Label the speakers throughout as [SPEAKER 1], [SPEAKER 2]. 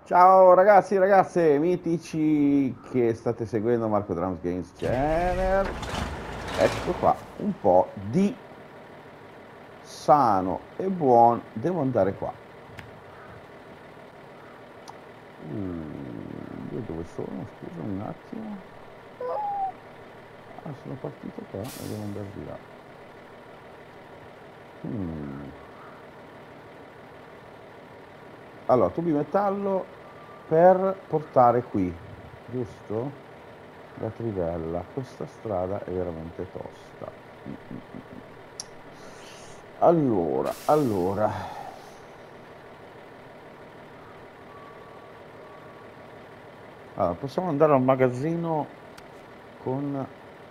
[SPEAKER 1] Ciao ragazzi e ragazze, mitici che state seguendo Marco Drums Games Channel. Ecco qua, un po' di sano e buono. Devo andare qua. Io dove sono? Scusami un attimo. Ah, sono partito qua e devo andare di là. Allora, tubi metallo per portare qui, giusto? La trivella. Questa strada è veramente tosta. Allora. Allora, possiamo andare al magazzino con...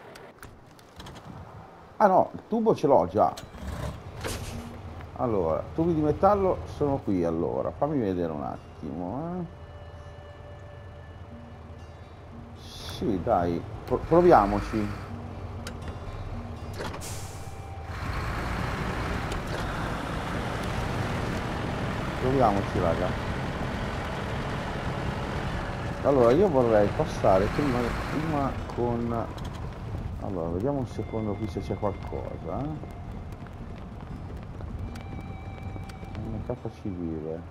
[SPEAKER 1] Ah no, il tubo ce l'ho già. Allora, tubi di metallo sono qui allora. Fammi vedere un attimo. Sì, dai, proviamoci. Proviamoci, raga. Allora, io vorrei passare prima con... Allora, vediamo un secondo qui se c'è qualcosa. Una capa civile.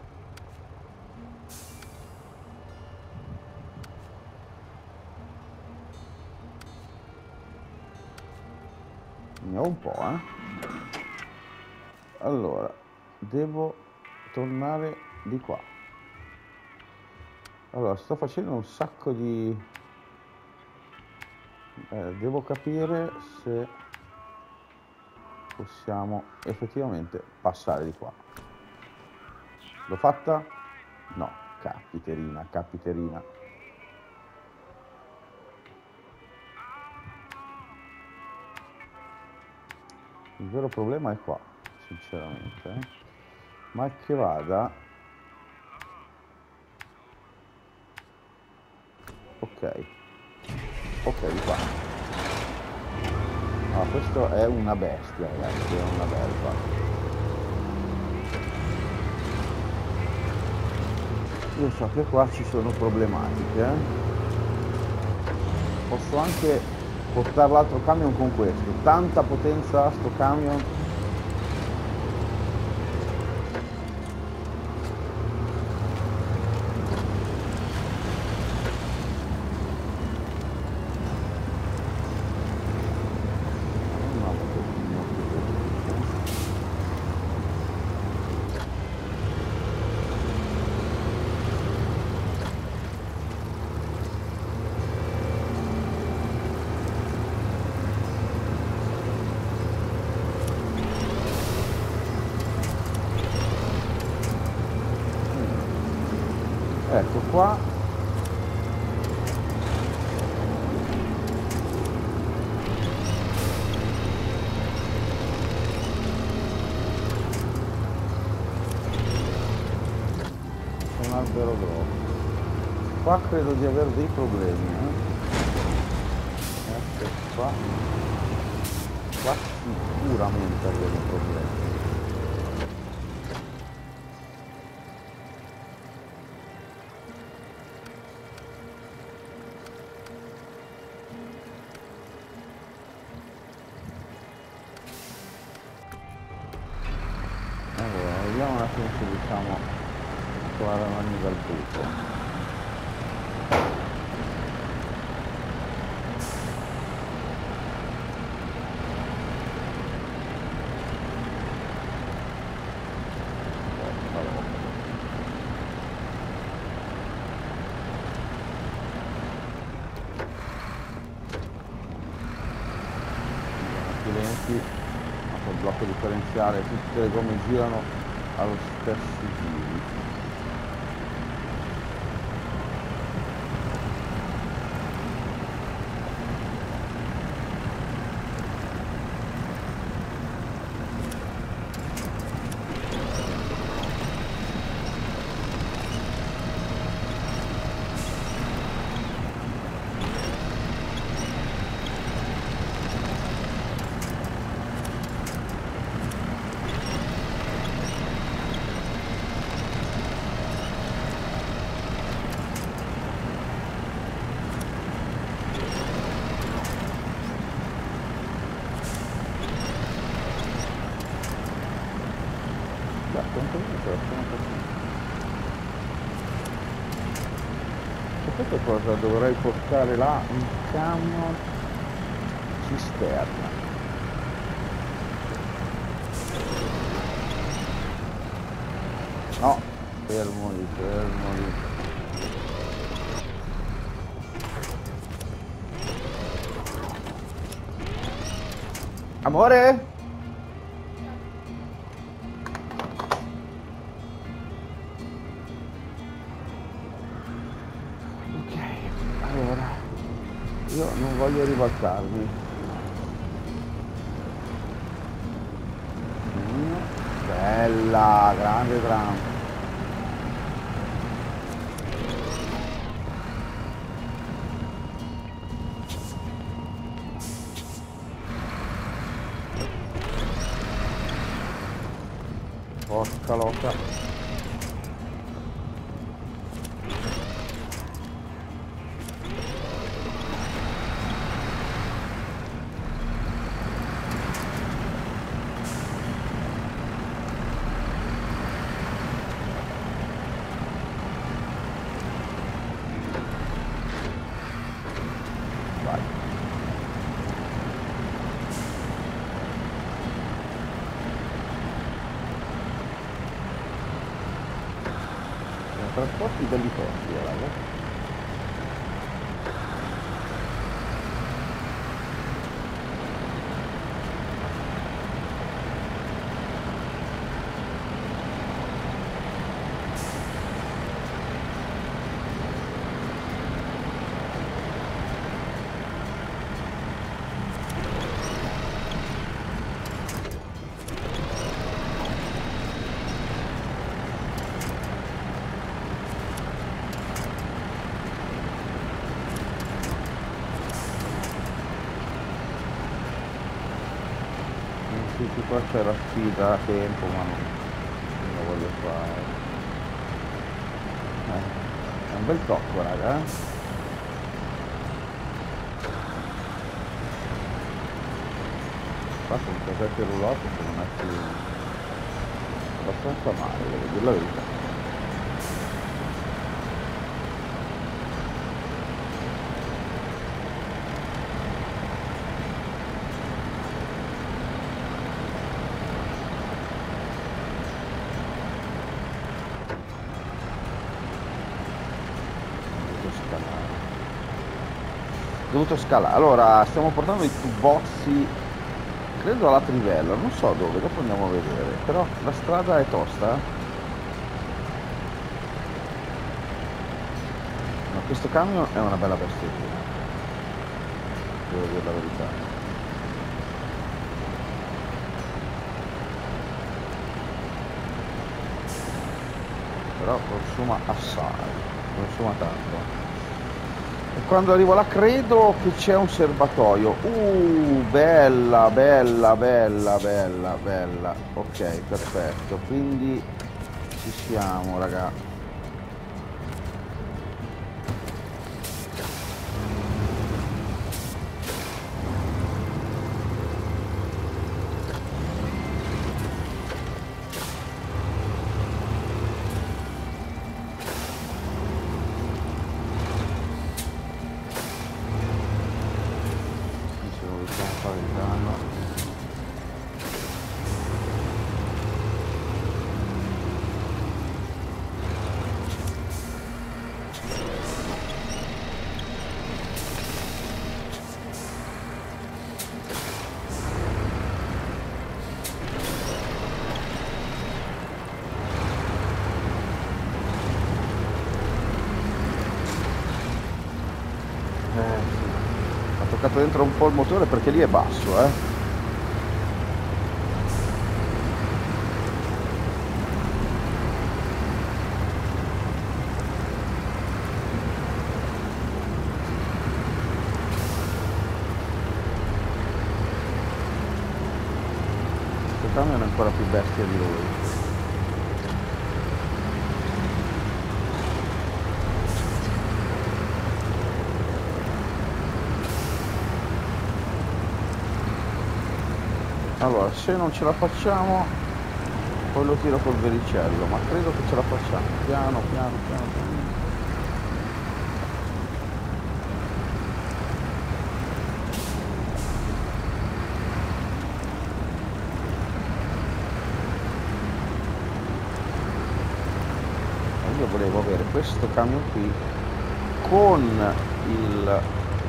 [SPEAKER 1] Ne ho un po', eh. Allora, devo tornare di qua. Allora, sto facendo un sacco di... devo capire se possiamo effettivamente passare di qua. L'ho fatta? No, capiterina, capiterina. Il vero problema è qua, sinceramente. Mal che vada... Ok. Ok, di qua. Ah, questo è una bestia, ragazzi, è una belva. Io so che qua ci sono problematiche. Posso anche portare l'altro camion con questo. Tanta potenza sto camion. No, un pochino più veloce. Ecco qua. C'è un albero grosso. Qua credo di avere dei problemi, Ecco qua. Qua sicuramente avremo dei problemi. Allora, vediamo un attimo se riusciamo a trovare una linea dal buco. Accidenti, ma col blocco differenziale tutte le gomme girano allo stesso giro. sapete cosa dovrei portare là? Un camion cisterna. No, fermo lì, fermo lì. Amore? Ok, allora, io non voglio ribaltarmi. Bella, grande Trump. Porca loca. Trasporti belli forti, raga. Sì, qua c'è la sfida a tempo, ma non lo voglio fare. È un bel tocco, raga. Fatto un cassetto roulotte che non è più abbastanza male, devo dire la verità. Dovuto scalare. Allora, stiamo portando i tubozzi, credo alla trivella, non so dove, dopo andiamo a vedere, però la strada è tosta. Ma questo camion è una bella bestia, devo dire la verità. Però consuma assai, consuma tanto. E quando arrivo là credo che c'è un serbatoio. Bella, bella, bella, bella, bella. Ok, perfetto. Quindi ci siamo, raga. Ha toccato dentro un po' il motore perché lì è basso, eh. Questo camion è ancora più bestia di lui. Allora, se non ce la facciamo, poi lo tiro col vericello, ma credo che ce la facciamo. Piano, piano, piano, piano. questo camion qui con il...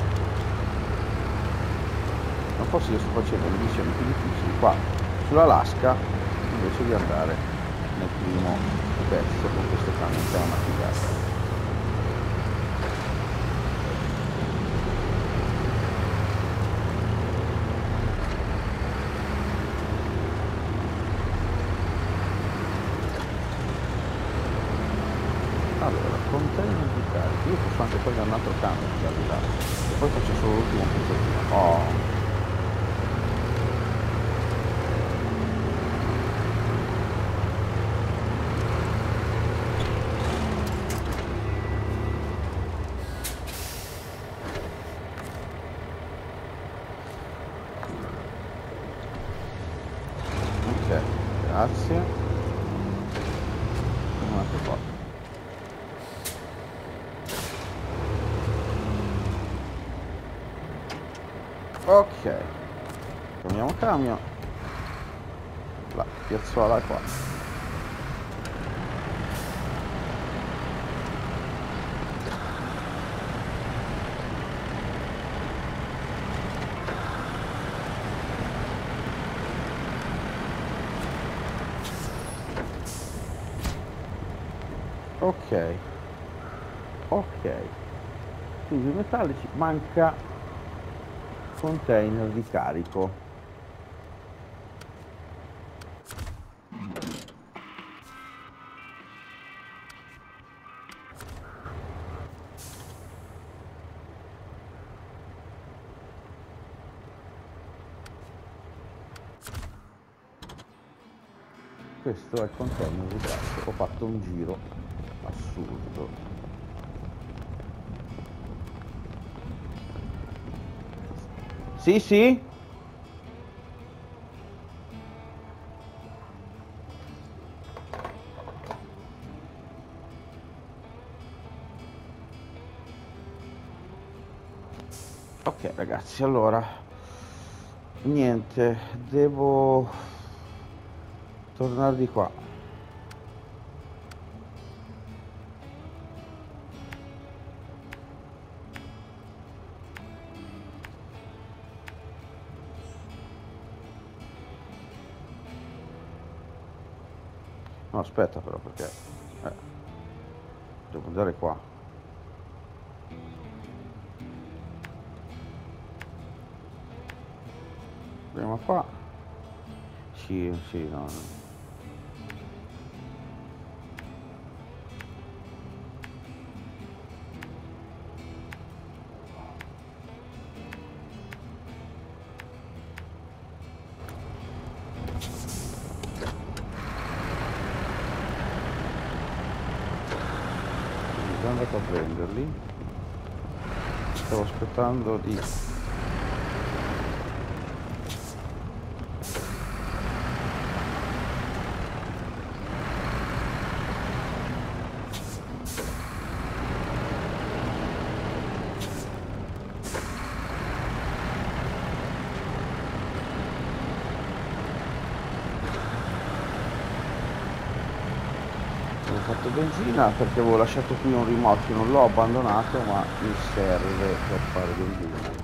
[SPEAKER 1] non forse io sto facendo le missioni più difficili qua sull'Alaska invece di andare nel primo pezzo con questo camion che è una figata. Allora, container di carico, io posso anche prendere un altro camion da là e poi faccio solo l'ultimo pezzettino. Oh. Ok, grazie. Un altro po'. Ok, torniamo camion, la piazzola è qua. Ok, ok, quindi i metallici, manca container di carico. Questo è il container di carico. Ho fatto un giro assurdo. Sì, sì. Ok ragazzi, allora niente, devo tornare di qua. No, aspetta però perché devo andare qua. Prima qua. Sì, sì, no. Sono andato a prenderli. Stavo aspettando di... Ho fatto benzina perché avevo lasciato qui un rimorchio, non l'ho abbandonato ma mi serve per fare benzina.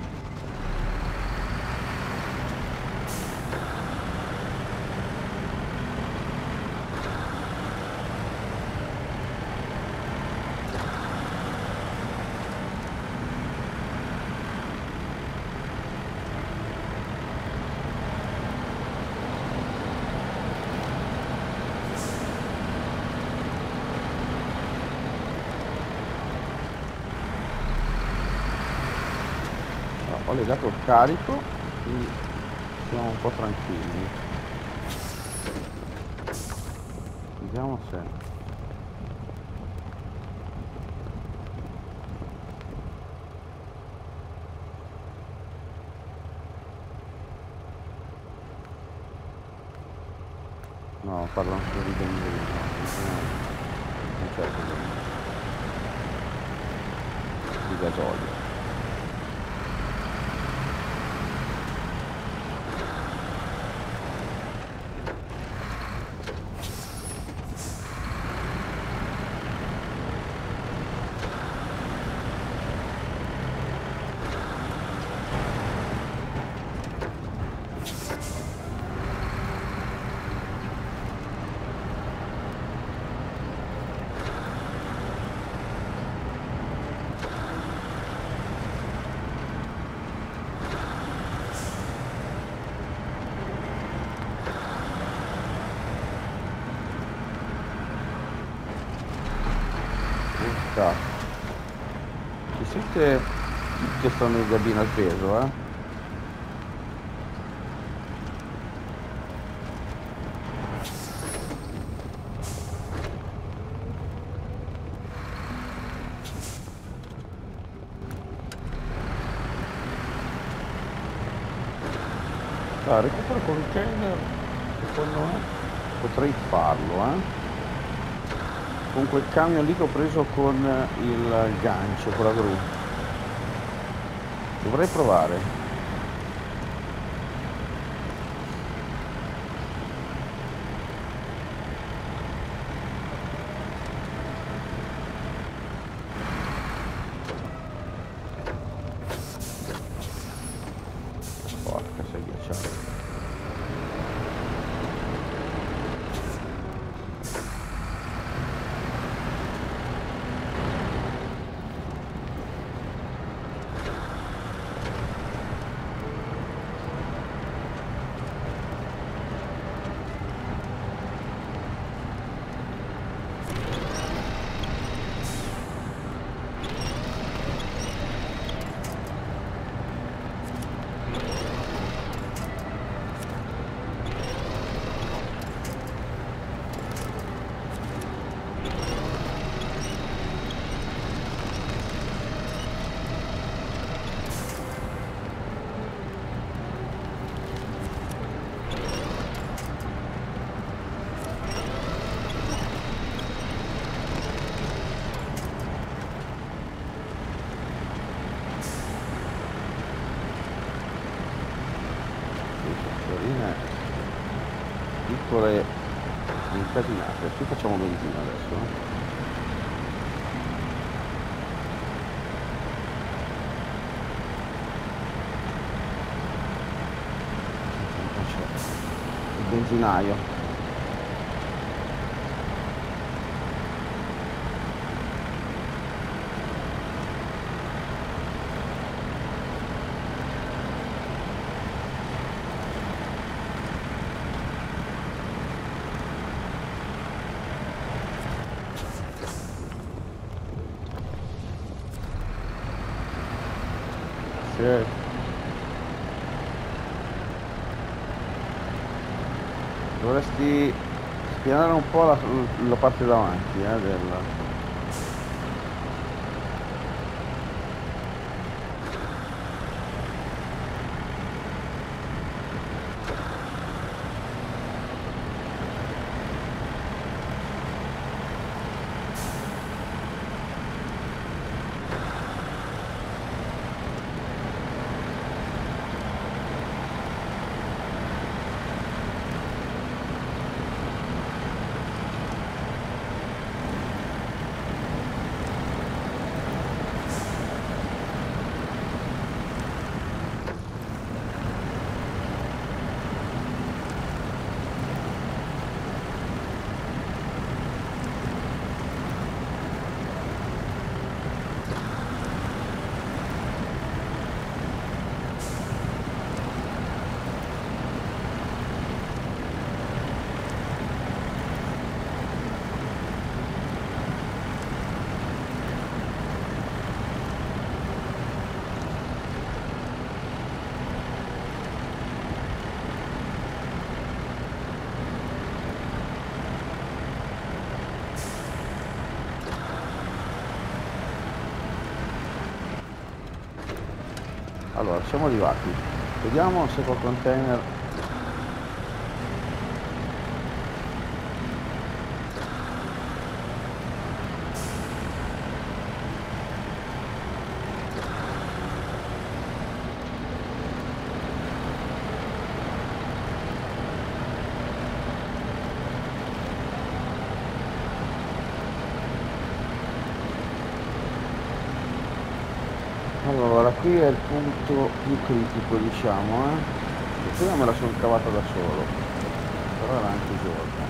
[SPEAKER 1] Ho legato il carico, quindi siamo un po' tranquilli. Vediamo se... No, parlano solo di benzina, non c'è di gasolio. Urca. Si sente che stanno in cabina al peso, eh? Ah, recupero con il container, secondo me potrei farlo, con quel camion lì che ho preso con il gancio, con la gru. Dovrei provare. Porca, sei ghiacciato. Piccole incasinate. Qui facciamo benzina adesso, c'è il benzinaio. Dovresti spianare un po' la parte davanti del... Allora, siamo arrivati. Vediamo se col container... Allora, qui è il punto più critico, diciamo, e prima me la sono cavata da solo, però era anche giorno.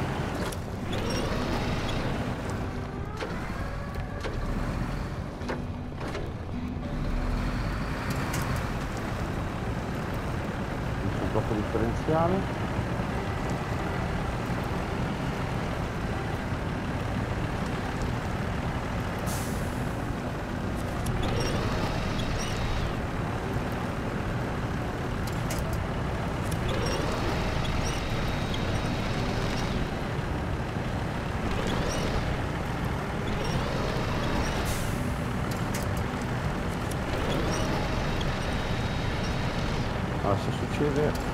[SPEAKER 1] Un blocco differenziale. Allora, se succede...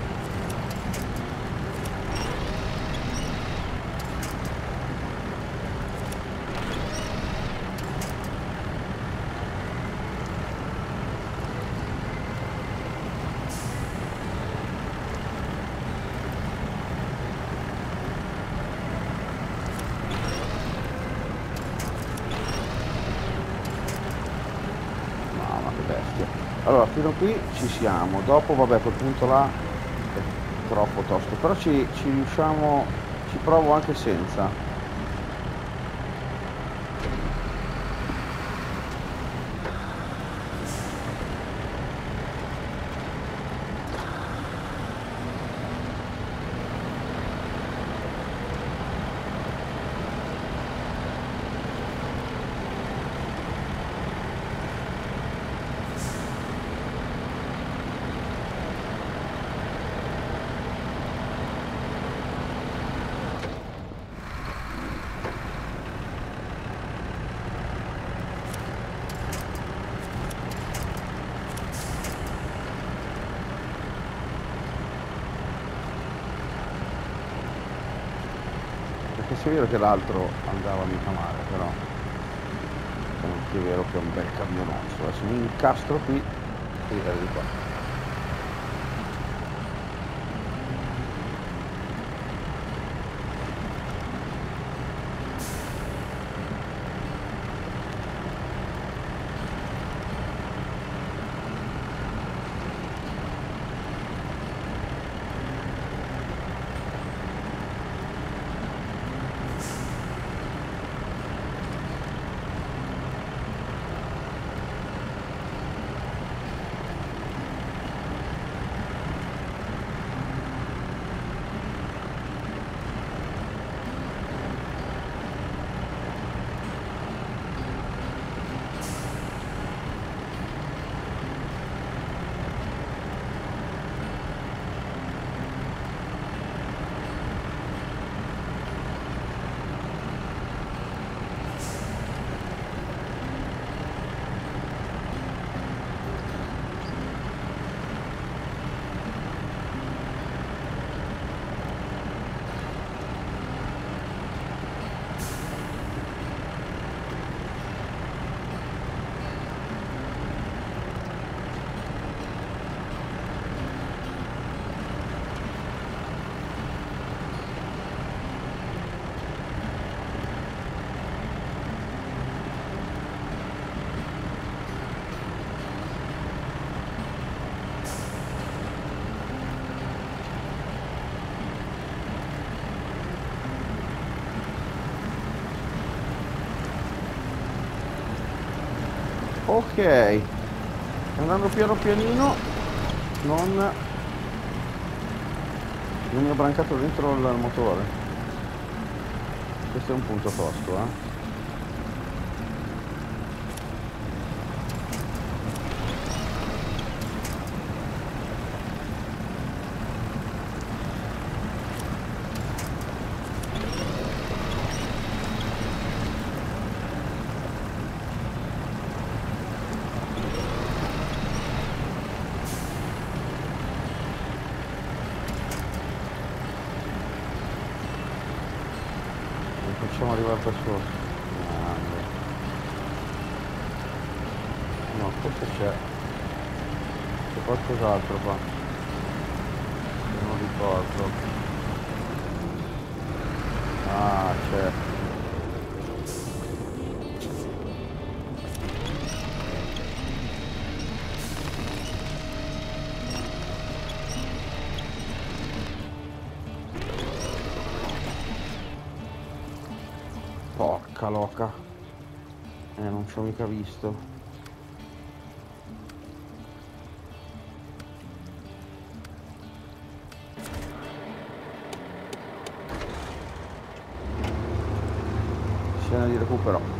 [SPEAKER 1] Allora, fino a qui ci siamo, dopo vabbè quel punto là è troppo tosto, però ci riusciamo, ci provo anche senza. Perché se è vero che l'altro andava mica male, però è anche vero che è un bel camionozzo. Adesso mi incastro qui e arrivo qua. Ok, andando piano pianino, non mi ho brancato dentro il motore. Questo è un punto tosto, eh. Facciamo arrivare da solo. No, forse c'è qualcos'altro qua. Non ricordo. Ah, c'è. Porca loca. Non ci ho mica visto. Scena di recupero.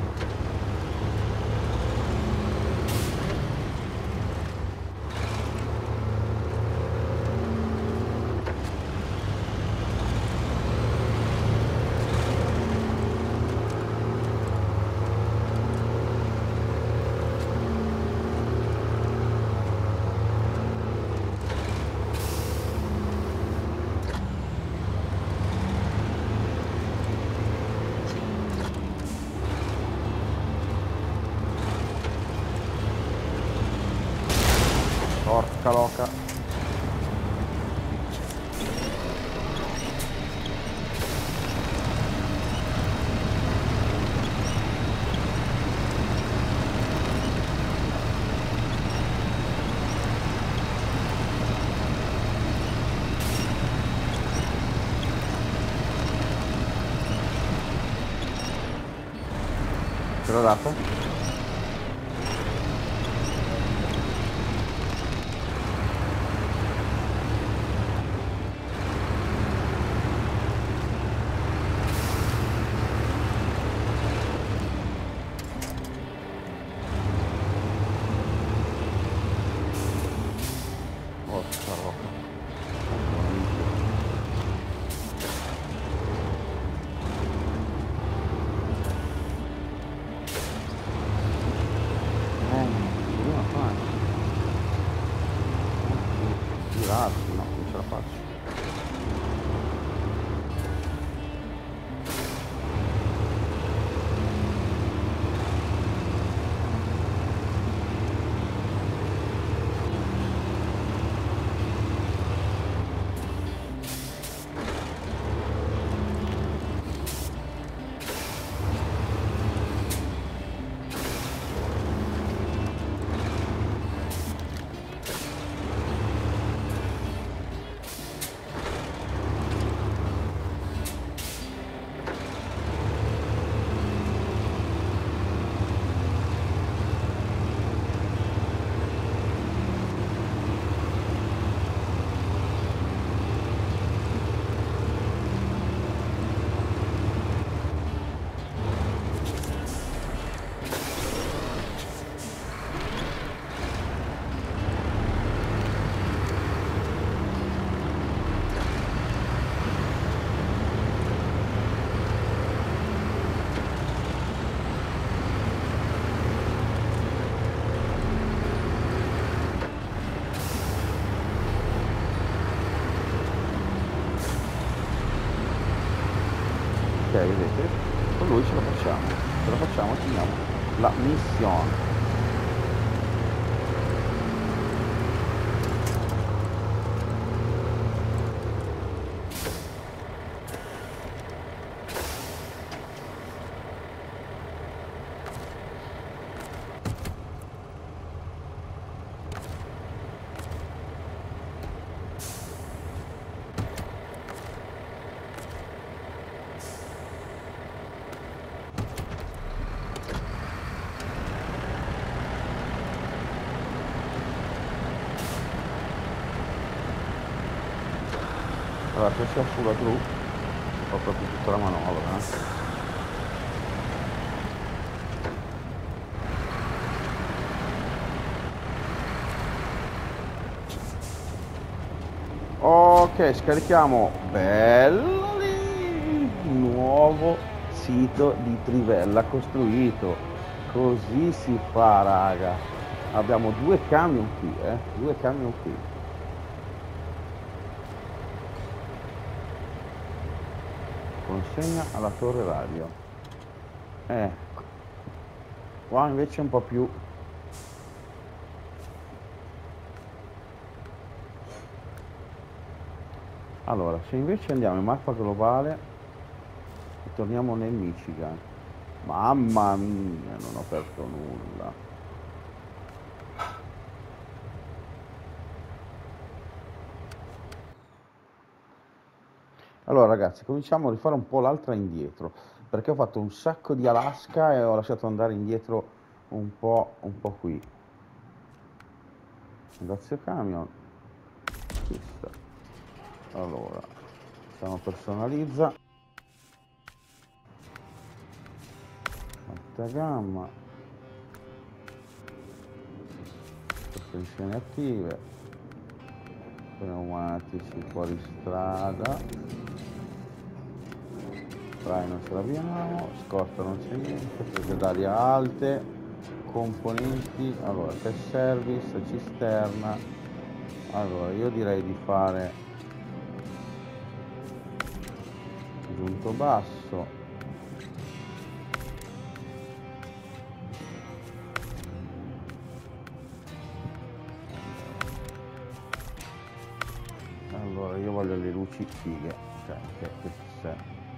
[SPEAKER 1] Porca loca. Ce l'ho dato? No, non ce la faccio. Ok, vedete? Con lui ce la facciamo, finiamo la missione. Allora, se sia sulla gru ho proprio tutta la manovra, Ok, scarichiamo, bello lì, nuovo sito di trivella costruito. Così si fa, raga. Abbiamo 2 camion qui, 2 camion qui. Consegna alla torre radio. Ecco. Qua invece è un po' più... Allora, se invece andiamo in mappa globale e torniamo nel Michigan. Mamma mia, non ho aperto nulla. Allora ragazzi, cominciamo a rifare un po' l'altra indietro, perché ho fatto un sacco di Alaska e ho lasciato andare indietro un po' qui. Grazie camion. Questa. Allora, facciamo personalizza. Alta gamma. Sospensioni attive. Pneumatici fuori strada. Spray non ce l'abbiamo, scorta non c'è niente, prese d'aria alte, componenti, allora test service, cisterna. Allora io direi di fare giunto basso, voglio le luci fighe, cioè che c'è.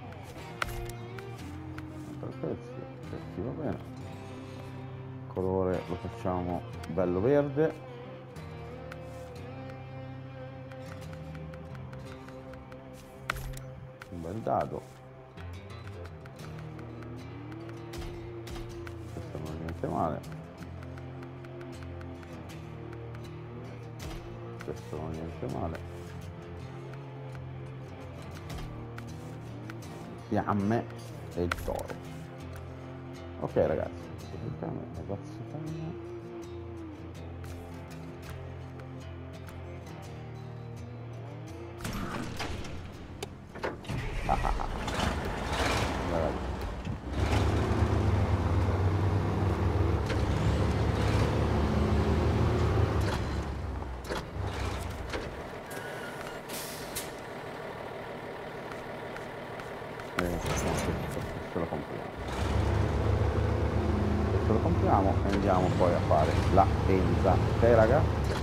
[SPEAKER 1] Sì, va bene. Il colore lo facciamo bello verde. Un bel dado. Questo non è niente male. Questo non è niente male. Fiamme e il toro. Ok ragazzi, questo lo compriamo e andiamo poi a fare la penza. Ok raga?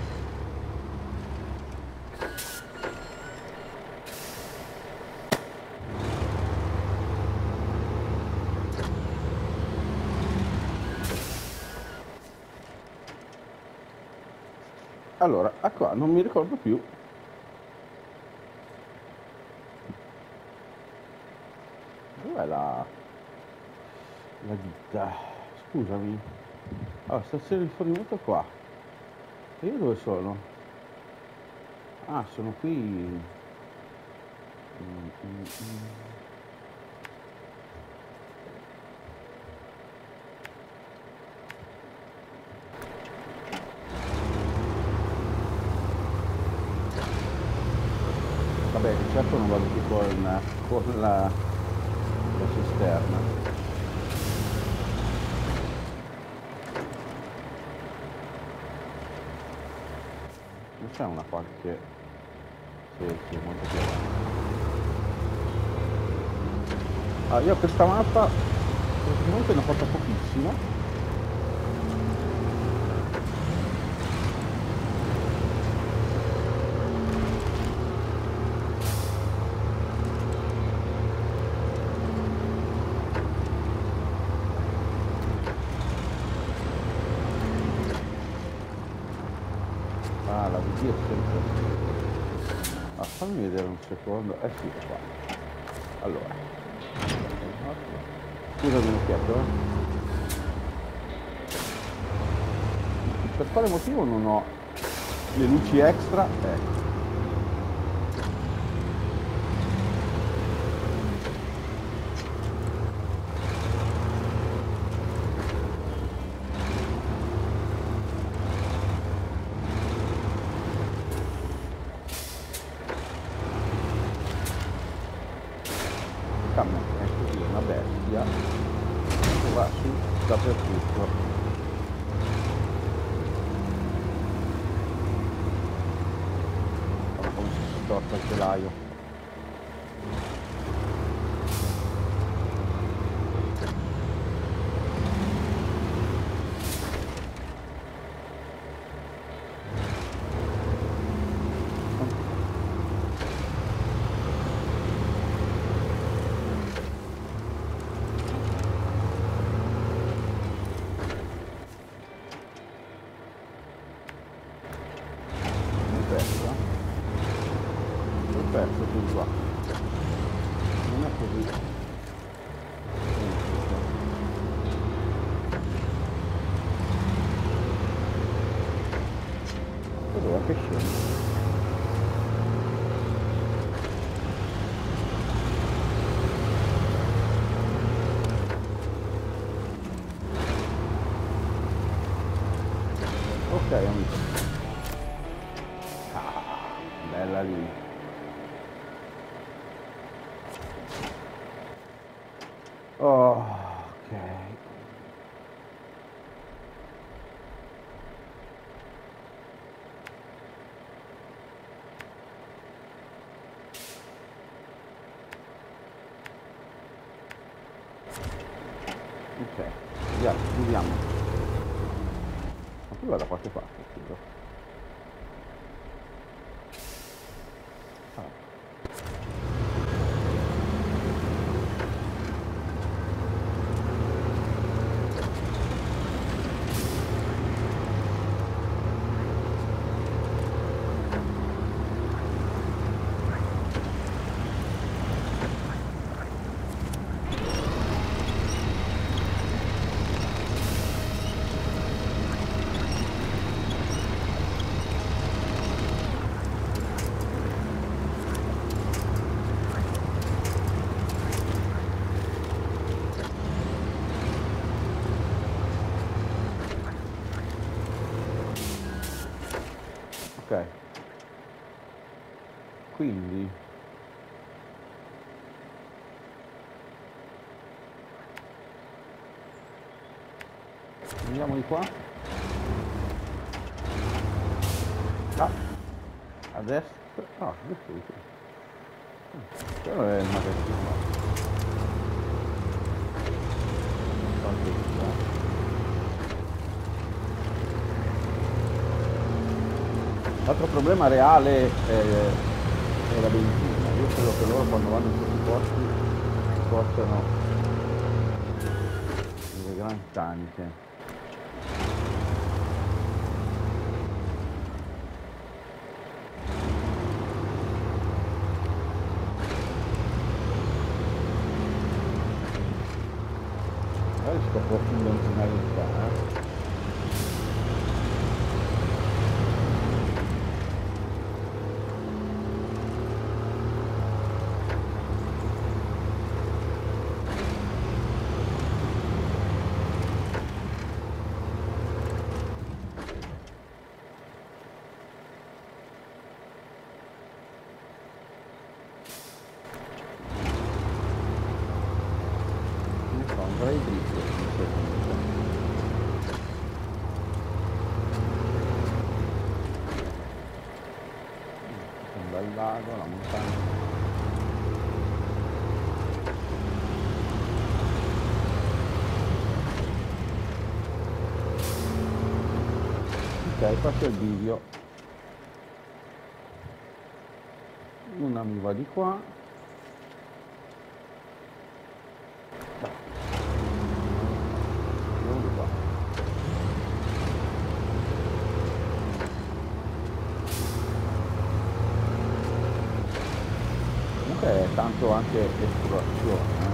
[SPEAKER 1] Allora, qua non mi ricordo più. Dov'è la ditta? Scusami. Allora, stazione di rifornimento qua. E io dove sono? Ah, sono qui. Vabbè, di certo non vado più con la cisterna. Non c'è una qualche... Sì, molto più avanti. Allora, io questa mappa praticamente ne ho fatta pochissimo. La VD è sempre... fammi vedere un secondo. Sì, è qua. Allora. Scusami un occhietto, Per quale motivo non ho le luci extra? Ecco. È così, una bestia che va su dappertutto. Guarda come si storta il telaio. Perfetto, tutto qua. Non è così. E dov'è che scende? Ok amici. Bella lì. Oh, ok. Ok, via, chiudiamo. Ma qui va da qualche parte, scusa. Ok, quindi andiamo di qua. Ah, a destra. Ah, questo di qui. Quello è il magazzino. L'altro problema reale è la benzina. Io credo che loro quando vanno in questi posti portano delle grandi taniche. Magari si può portare un benzinaio di qua, andrei dritto sinceramente. C'è un bel lago, la montagna. Ok, qua c'è il bivio. Una mi va di qua. È tanto anche esplorazione.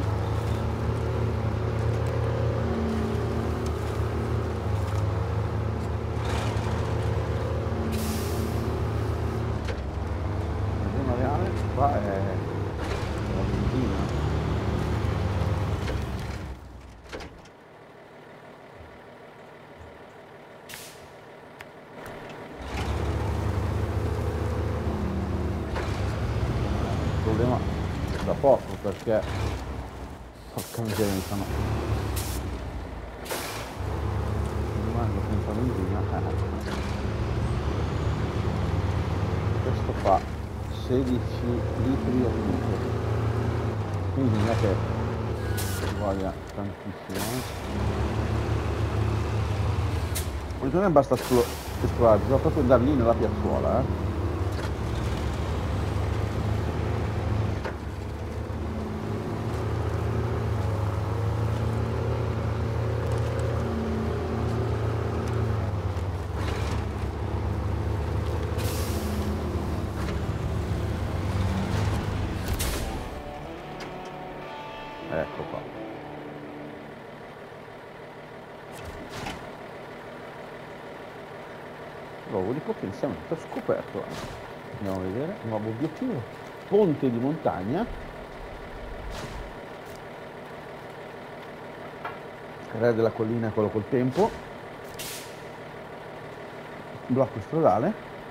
[SPEAKER 1] La zona reale qua è la benzina. Il problema da poco perché porca miseria mi sono rimango senza benzina. Questo fa 16 litri al litro, quindi non è che ci voglia tantissimo. Non è basta esplorare, bisogna proprio andare lì nella piazzuola, Ecco qua. Nuovo di potenziamento scoperto. Andiamo a vedere. Nuovo obiettivo. Ponte di montagna. Re della collina è quello col tempo. Blocco stradale.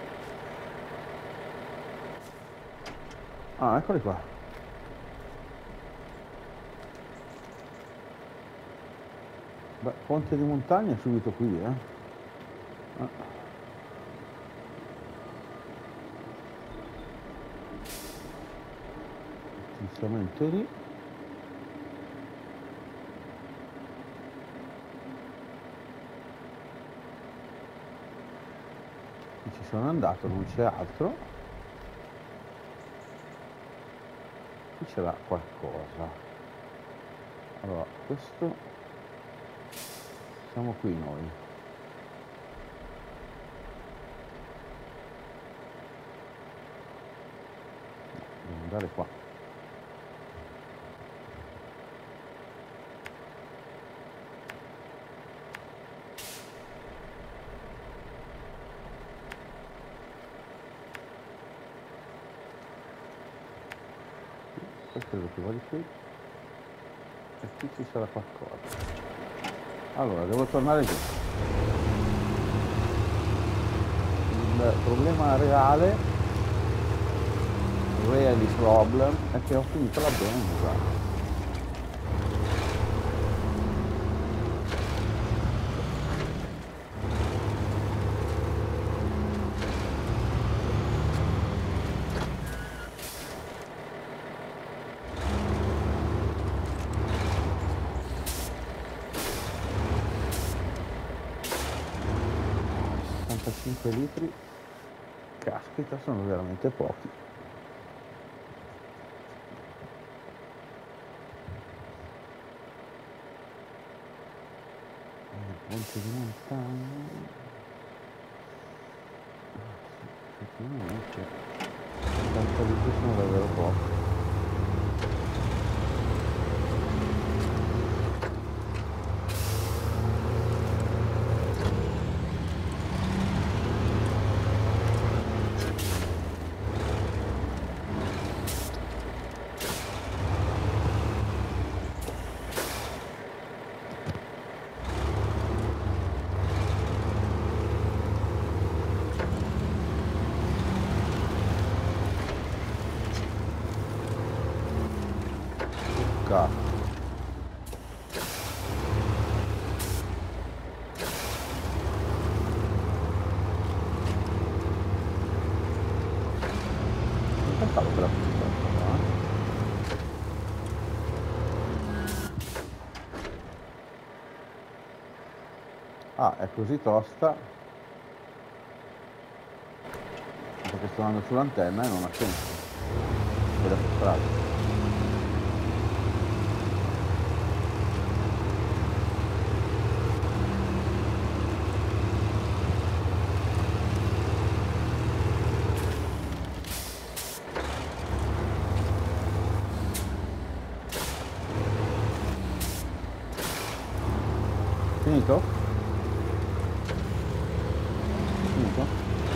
[SPEAKER 1] Ah, eccoli qua. Beh, ponte di montagna subito qui, Potenziamento lì. Qui ci sono andato, non c'è altro. Qui c'era qualcosa. Allora, questo... Siamo qui noi. Devo andare qua. Questo è lo che va di qui. E qui ci sarà qualcosa. Allora, devo tornare giù. Il problema reale, really problem, è che ho finito la benza. Litri, caspita, sono veramente pochi. Ponte di montagna, effettivamente 80 litri sono davvero pochi. Ah, è così tosta perché sto andando sull'antenna e non ha senso. Quella strada. Finito? Finito?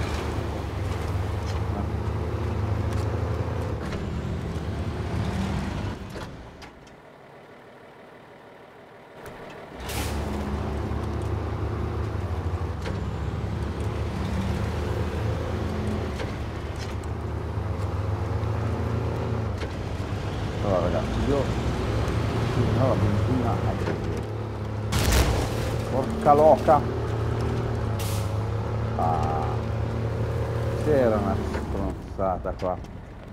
[SPEAKER 1] Allora ragazzi, io no, la benzina a prendere. Porca loca! Ah, c'era una stronzata qua.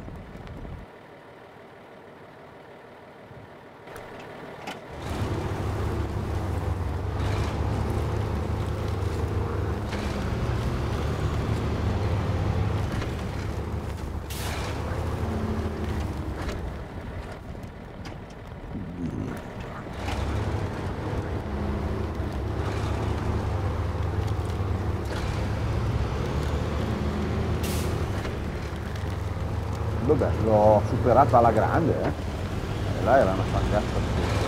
[SPEAKER 1] Vabbè, l'ho superata alla grande, E là era una fangata assurda.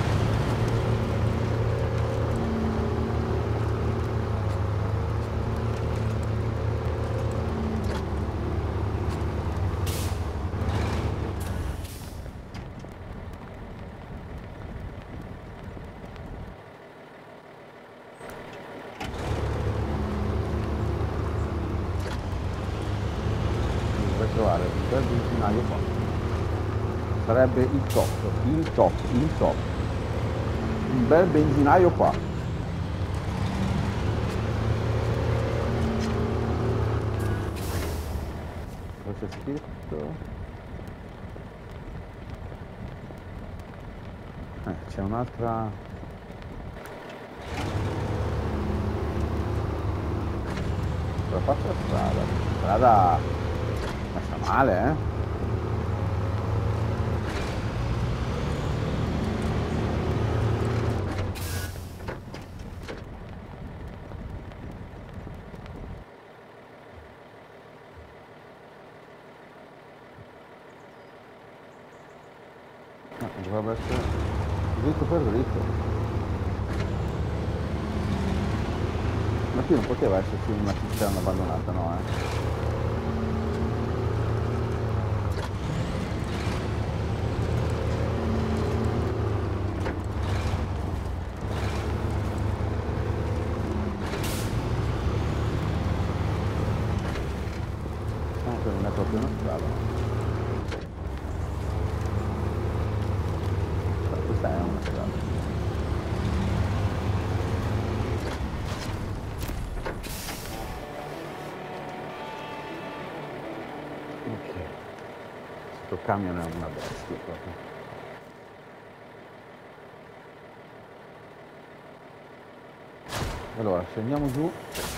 [SPEAKER 1] Dovrei trovare un bel benzinaio qua. Sarebbe il top, il top, il top. Un bel benzinaio qua. Cosa c'è scritto? C'è un'altra. La faccio la strada. Strada messa male, Dovrebbe essere dritto per dritto. Ma qui non poteva esserci una cisterna abbandonata, no? proprio una strada. Questa è una strada. Ok. Questo camion è una bestia proprio. Allora, scendiamo giù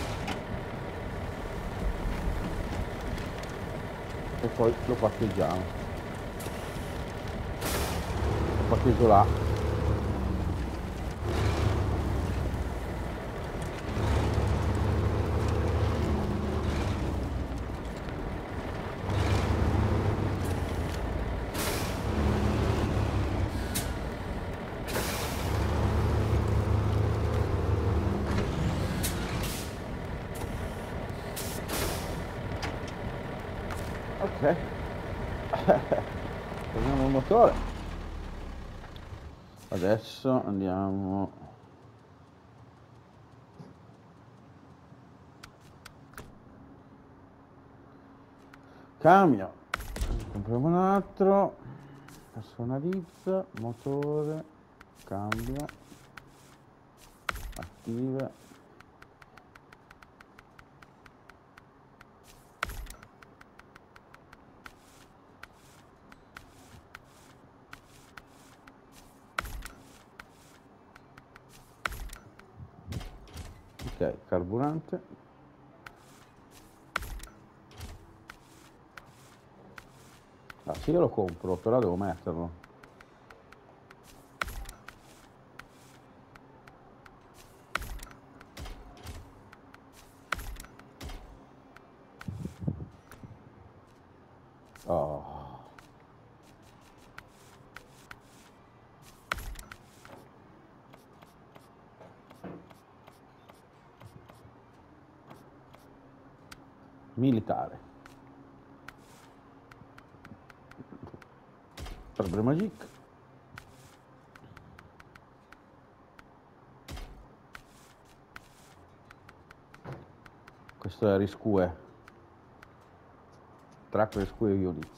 [SPEAKER 1] e poi lo parcheggiamo. Lo parcheggio là. Ok. Prendiamo il motore. Adesso andiamo. Cambio. Compriamo un altro. Personalizza. Motore. Cambia. Attiva. Ok, carburante. Ah sì, io lo compro, però devo metterlo. Oh. Militare. Problema Magic. Questo è Riscue. Track Riscue Units.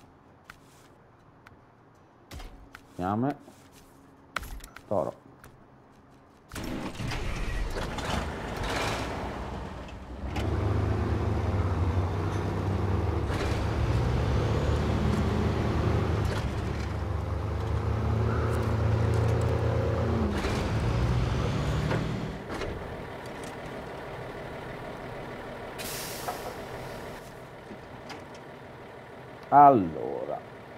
[SPEAKER 1] Fiamme. Toro. Allora,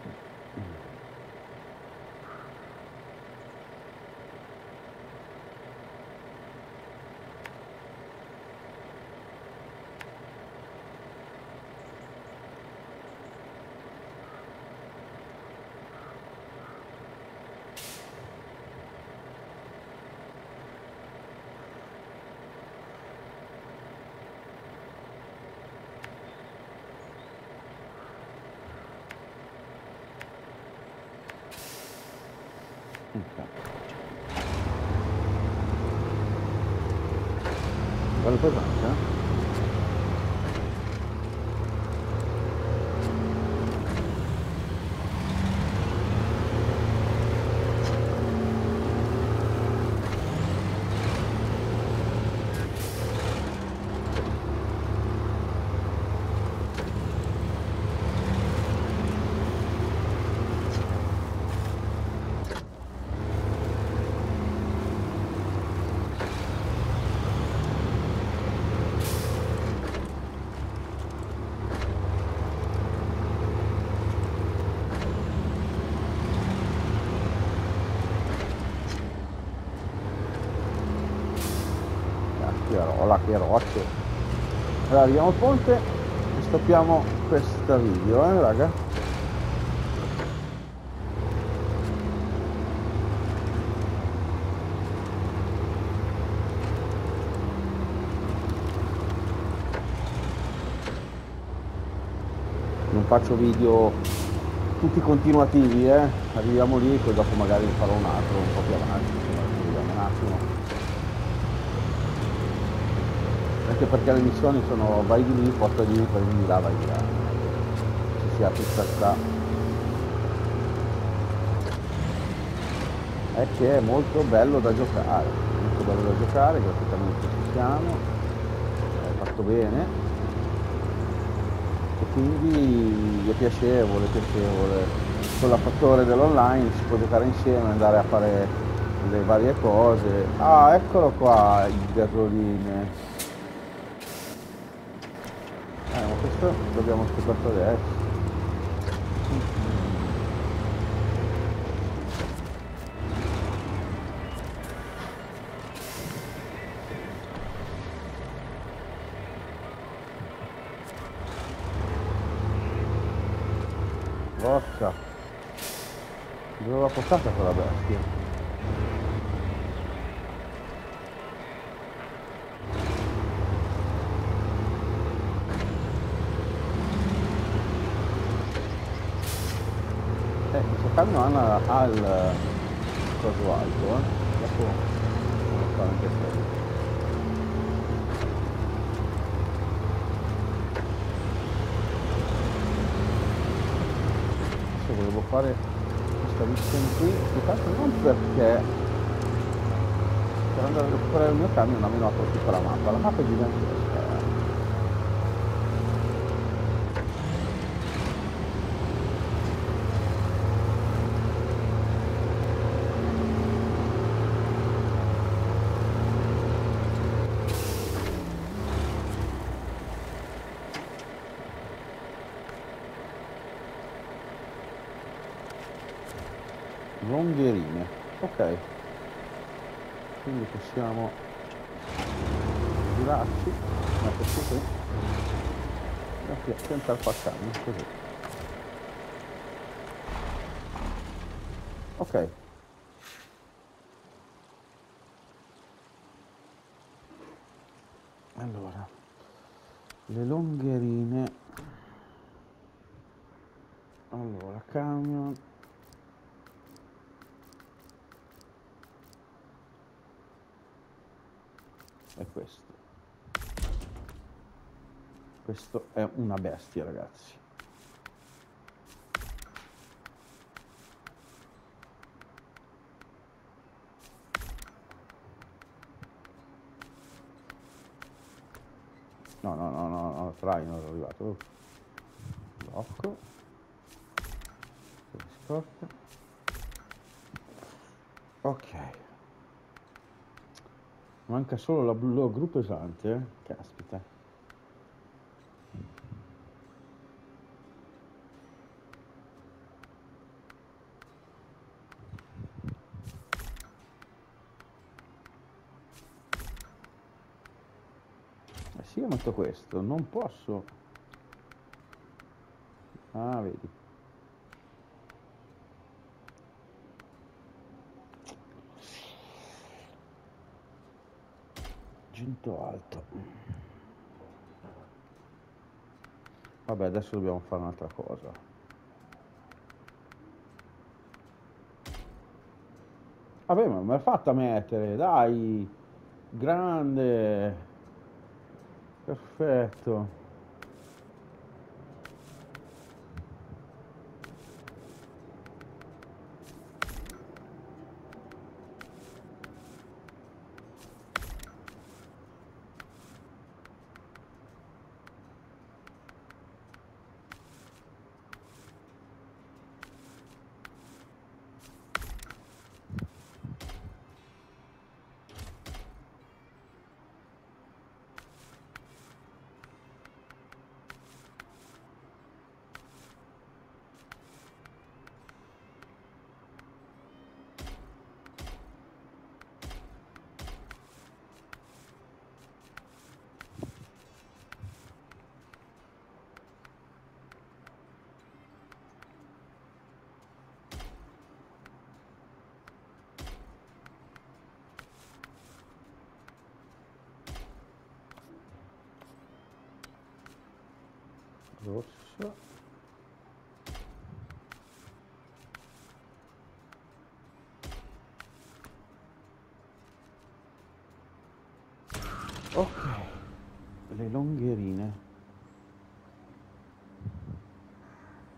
[SPEAKER 1] bello pesante, eh? Cacchierola, che rocce. Allora, arriviamo al ponte e stoppiamo questa video, raga. Non faccio video tutti continuativi, arriviamo lì e poi dopo magari ne farò un altro un po' più avanti, vediamo un attimo. Anche perché le missioni sono vai di lì, porta di lì, prendi di là, vai di là. si ha tutta sta... è che è molto bello da giocare, graficamente ci siamo, è fatto bene e quindi è piacevole, con la fattore dell'online si può giocare insieme, andare a fare le varie cose. Ah, eccolo qua il gasoline. Ma questo l'abbiamo scoperto adesso. Porca, dove l'ho portata quella bestia? Questo camion ha il coso alto, dopo lo fa anche quello. Adesso volevo fare questa missione qui, più che altro non perché per andare a recuperare il mio camion non mi noto tutta la mappa è gigantesca. Longherine, ok, quindi possiamo girarci, metterci qui e piantare qua il camion, così. Ok. Allora, le longherine, allora, camion, è questo è una bestia, ragazzi. No, traino è arrivato. Blocco. Scorta. Ok. Manca solo la gru pesante, Caspita. Sì, io metto questo, non posso. Ah, vedi. Ginto alto. Vabbè, adesso dobbiamo fare un'altra cosa. Vabbè, ma me l'ha fatta mettere, dai! Grande! Perfetto. Rosso. Ok, le longherine.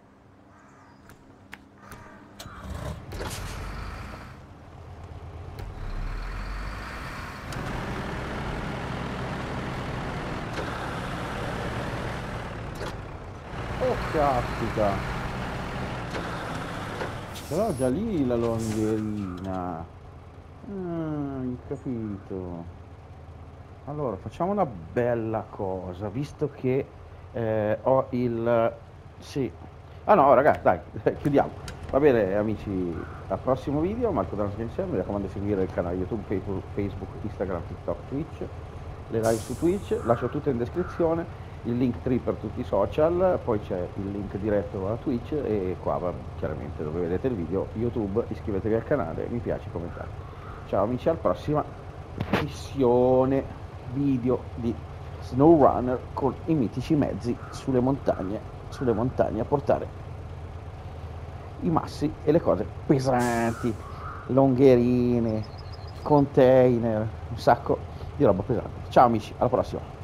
[SPEAKER 1] caspita. Però già lì la longherina. Hai capito. Allora, facciamo una bella cosa, visto che ho il... Sì. Ah no, ragazzi, dai, chiudiamo. Va bene, amici, al prossimo video, Marco Dance Game Channel, mi raccomando di seguire il canale YouTube, Facebook, Instagram, TikTok, Twitch, le live su Twitch, lascio tutto in descrizione, il link tree per tutti i social, poi c'è il link diretto a Twitch e qua, chiaramente, dove vedete il video, YouTube, iscrivetevi al canale, mi piace, commentate. Ciao amici, alla prossima missione video di SnowRunner con i mitici mezzi sulle montagne a portare i massi e le cose pesanti, longherine, container, un sacco di roba pesante. Ciao amici, alla prossima.